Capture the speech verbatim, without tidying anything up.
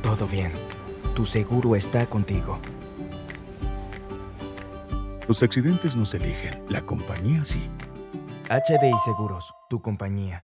Todo bien. Tu seguro está contigo. Los accidentes no se eligen, la compañía sí. H D I Seguros, tu compañía.